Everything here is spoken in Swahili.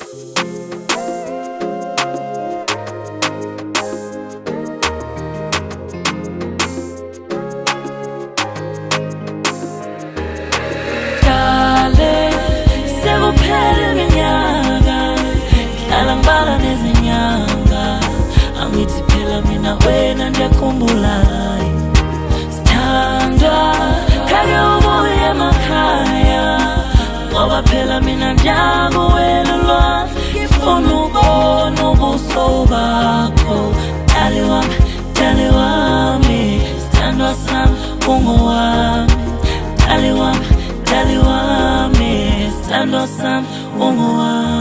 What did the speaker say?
Angithiphela mina wena ndiyakhumbula Sithandwa khake ubuye emakhaya Ngoba phela mina ndiyakuwela lwazi Ngifuna ukubona ubuso bakho Dali wami Sithandwa sami ungowami Dali wami Sithandwa sami ungowami